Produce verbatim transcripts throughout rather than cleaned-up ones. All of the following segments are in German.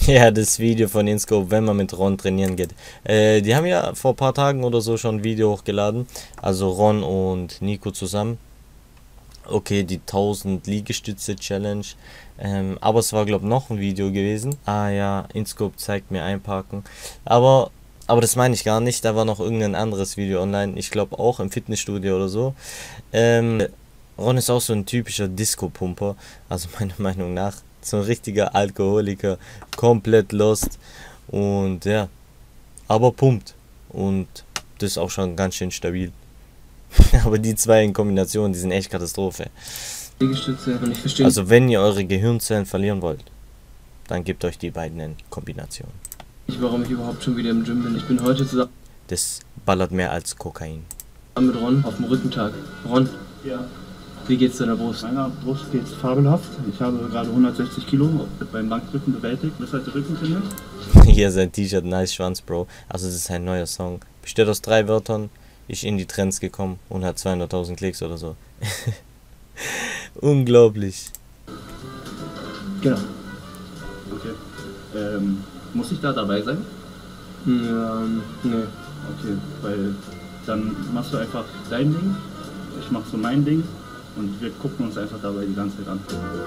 Ja, das Video von InScope, wenn man mit Ron trainieren geht. Äh, die haben ja vor ein paar Tagen oder so schon ein Video hochgeladen. Also Ron und Nico zusammen. Okay, die tausend Liegestütze Challenge. Ähm, aber es war, glaube ich, noch ein Video gewesen. Ah ja, InScope zeigt mir einparken. Aber, aber das meine ich gar nicht. Da war noch irgendein anderes Video online. Ich glaube auch im Fitnessstudio oder so. Ähm, Ron ist auch so ein typischer Disco-Pumper. Also meiner Meinung nach. So ein richtiger Alkoholiker. Komplett lost. Und ja. Aber pumpt. Und das ist auch schon ganz schön stabil. Aber die zwei in Kombination, die sind echt Katastrophe. Liegestütze, und ich verstehe. Also wenn ihr eure Gehirnzellen verlieren wollt, dann gebt euch die beiden in Kombination. Nicht, warum ich überhaupt schon wieder im Gym bin. Ich bin heute zusammen. Das ballert mehr als Kokain. Mit Ron auf dem Rückentag. Ron, Ja. wie geht's deiner Brust? Meiner Brust geht's fabelhaft. Ich habe gerade hundertsechzig Kilo beim Bankdrücken bewältigt. Das ist halt der Rückentrainiert. Hier sein T-Shirt, nice Schwanz, Bro. Also das ist ein neuer Song. Besteht aus drei Wörtern. Ich in die Trends gekommen und hat zweihunderttausend Klicks oder so. Unglaublich. Genau. Okay. Ähm, muss ich da dabei sein? Ja, nee. Okay, weil dann machst du einfach dein Ding, ich mach so mein Ding und wir gucken uns einfach dabei die ganze Zeit an.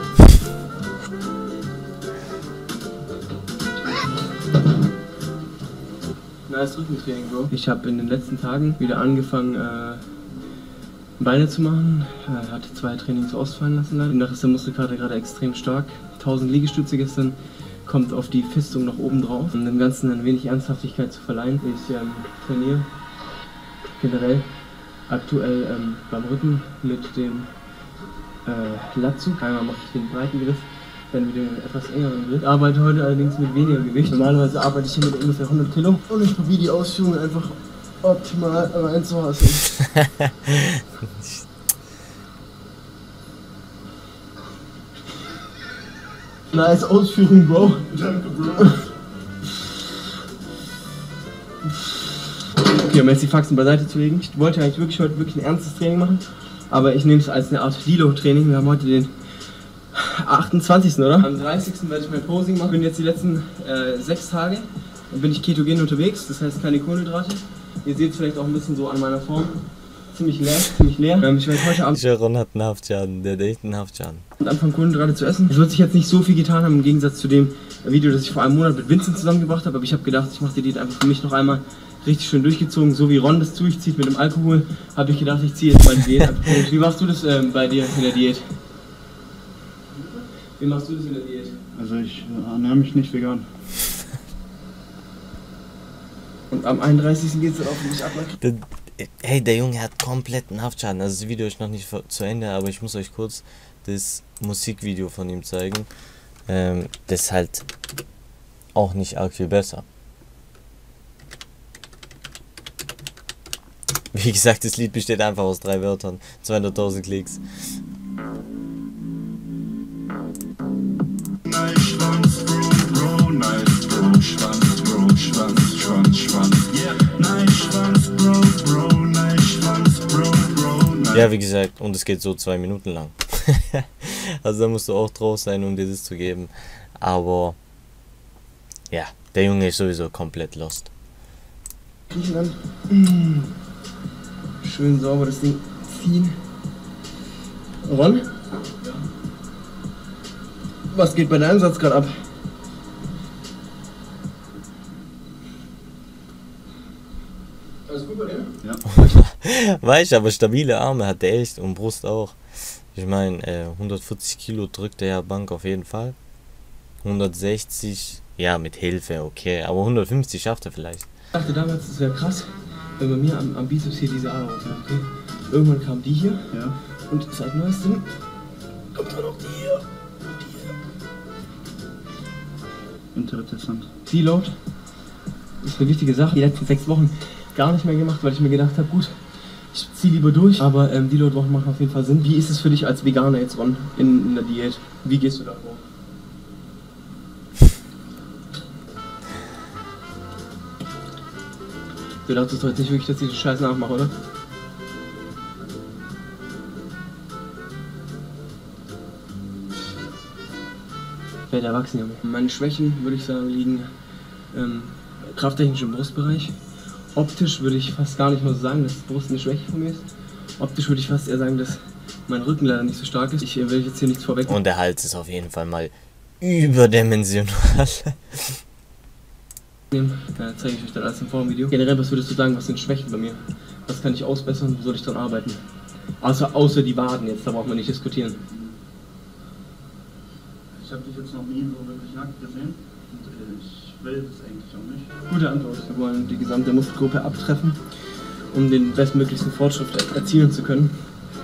Nice Rückentraining, Bro. Ich habe in den letzten Tagen wieder angefangen, äh, Beine zu machen. Äh, hatte zwei Trainings ausfallen lassen leider. Demnach ist der Muskelkater gerade extrem stark. tausend Liegestütze gestern, kommt auf die Fistung noch oben drauf, um dem Ganzen ein wenig Ernsthaftigkeit zu verleihen. Ich ähm, trainiere generell aktuell ähm, beim Rücken mit dem äh, Latzug. Einmal mache ich den breiten Griff, dann wieder einen etwas engeren Griff. Ich arbeite heute allerdings mit weniger Gewicht. Normalerweise arbeite ich hier mit ungefähr hundert Kilo und ich probiere die Ausführungen einfach optimal reinzuhassen. Nice Ausführung, Bro. Danke, Bro. Okay, um jetzt die Faxen beiseite zu legen. Ich wollte eigentlich wirklich heute wirklich ein ernstes Training machen, aber ich nehme es als eine Art Deload-Training. Wir haben heute den achtundzwanzigsten oder? Am dreißigsten werde ich mein Posing machen. Ich bin jetzt die letzten äh, sechs Tage und bin ich ketogen unterwegs, das heißt keine Kohlenhydrate. Ihr seht es vielleicht auch ein bisschen so an meiner Form. Ziemlich leer, ziemlich leer. Ähm, ich werde heute Abend Ron hat einen Haftschaden, der hat echt einen Haftschaden. anfangen Kohlenhydrate zu essen. Es wird sich jetzt nicht so viel getan haben im Gegensatz zu dem Video, das ich vor einem Monat mit Vincent zusammengebracht habe, aber ich habe gedacht, ich mache die Diät einfach für mich noch einmal richtig schön durchgezogen, so wie Ron das durchzieht mit dem Alkohol, habe ich gedacht, ich ziehe jetzt meine Diät einfach durch. Wie machst du das ähm, bei dir in der Diät? Wie machst du das in der Diät? Also ich ernähre mich nicht vegan. Und am einunddreißigsten geht es dann auch für mich ab. Der, hey, der Junge hat kompletten Haftschaden. Also das Video ist noch nicht zu Ende, aber ich muss euch kurz das Musikvideo von ihm zeigen. Ähm, das ist halt auch nicht arg viel besser. Wie gesagt, das Lied besteht einfach aus drei Wörtern. zweihunderttausend Klicks. Nice Schwanz, Bro, Bro, nice Bro, Schwanz, Bro, Schwanz, Schwanz, Schwanz. Yeah, nice Schwanz, Bro, Bro, nice Schwanz, Bro, Bro, nice. Ja, wie gesagt, und es geht so zwei Minuten lang. Also da musst du auch drauf sein, um dir das zu geben. Aber ja, der Junge ist sowieso komplett lost. Griechenland. Mm. Schön sauber das Ding ziehen. Ron? Ja. Was geht bei deinem Satz gerade ab? Alles gut bei dir? Ja. Weißt du, aber stabile Arme hat der echt und Brust auch. Ich meine, äh, hundertvierzig Kilo drückt der ja Bank auf jeden Fall. hundertsechzig, ja, mit Hilfe, okay. Aber hundertfünfzig schafft er vielleicht. Ich dachte damals, das wäre krass, wenn bei mir am, am Bizeps hier diese Ader aufhört, okay? Irgendwann kam die hier Ja. und seit neuestem kommt dann auch die hier und die hier. Interessant. Deload ist eine wichtige Sache. Die letzten sechs Wochen gar nicht mehr gemacht, weil ich mir gedacht habe, gut, ich ziehe lieber durch. Aber ähm, Deload-Wochen machen auf jeden Fall Sinn. Wie ist es für dich als Veganer jetzt, Ron, in, in der Diät? Wie gehst du da vor? Du dachtest heute nicht wirklich, dass ich den Scheiß nachmache, oder? werde erwachsen, Junge. Meine Schwächen, würde ich sagen, liegen ähm, krafttechnisch im Brustbereich. Optisch würde ich fast gar nicht mal so sagen, dass Brust eine Schwäche von mir ist. Optisch würde ich fast eher sagen, dass mein Rücken leider nicht so stark ist. Ich äh, will jetzt hier nichts vorweg. Und der Hals ist auf jeden Fall mal überdimensional. Da zeige ich euch dann alles im Vorvideo. Generell, was würdest du sagen, was sind Schwächen bei mir? Was kann ich ausbessern, wo soll ich dran arbeiten? Außer, außer die Waden jetzt, da braucht man nicht diskutieren. Ich habe dich jetzt noch nie so wirklich nackt gesehen und äh, ich will das eigentlich auch nicht. Gute Antwort. Wir wollen die gesamte Muskelgruppe abtreffen, um den bestmöglichsten Fortschritt erzielen zu können.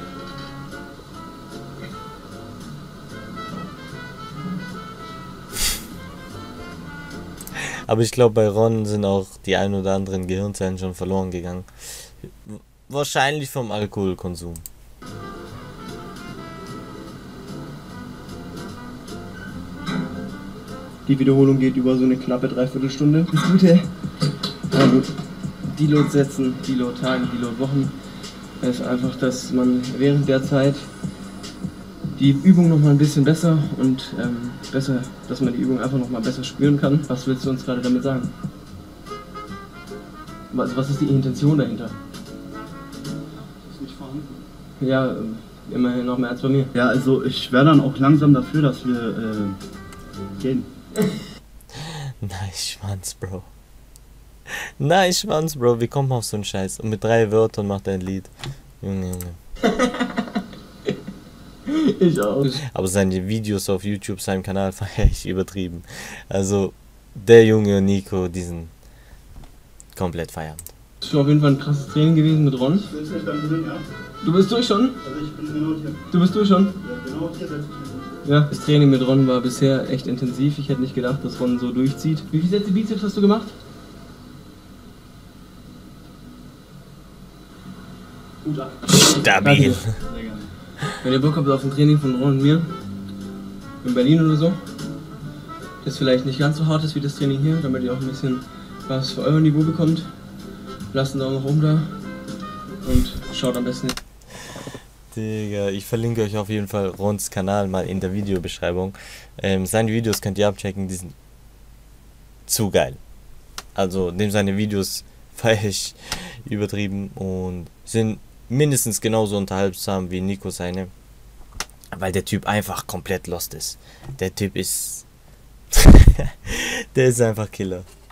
Aber ich glaube, bei Ron sind auch die ein oder anderen Gehirnzellen schon verloren gegangen. Wahrscheinlich vom Alkoholkonsum. Die Wiederholung geht über so eine knappe Dreiviertelstunde. Das Gute ähm, Deload setzen, Deload Tagen, Deload Wochen ist einfach, dass man während der Zeit die Übung noch mal ein bisschen besser und ähm, besser, dass man die Übung einfach noch mal besser spüren kann. Was willst du uns gerade damit sagen? Was, was ist die Intention dahinter? Das ist nicht vorhanden. Ja, immerhin noch mehr als bei mir. Ja, also ich wäre dann auch langsam dafür, dass wir äh, gehen. Nice Schwanz, Bro. Nice Schwanz, Bro. Wie kommt man auf so einen Scheiß? Und mit drei Wörtern macht er ein Lied. Junge, Junge. Ich auch. Aber seine Videos auf YouTube, seinem Kanal, feiere ich übertrieben. Also, der Junge und Nico, die sind komplett feiernd. Das ist auf jeden Fall ein krasses Training gewesen mit Ron. Ich will es nicht dann drin, ja. Du bist durch schon? Also ich bin genau hier. Du bist durch schon? Ja, genau hier setze ich mich. Ja. Das Training mit Ron war bisher echt intensiv. Ich hätte nicht gedacht, dass Ron so durchzieht. Wie viele Sätze Bizeps hast du gemacht? Gut ab. Stabil. Sehr gerne. Wenn ihr Bock habt auf ein Training von Ron und mir, in Berlin oder so, das vielleicht nicht ganz so hart ist wie das Training hier, damit ihr auch ein bisschen was für euer Niveau bekommt, lasst einen Daumen nach oben da und schaut am besten. Digga, ich verlinke euch auf jeden Fall Rons Kanal mal in der Videobeschreibung. Ähm, seine Videos könnt ihr abchecken, die sind zu geil. Also, dem seine Videos feiere ich übertrieben und sind mindestens genauso unterhaltsam wie Nico seine. Weil der Typ einfach komplett lost ist. Der Typ ist... der ist einfach Killer.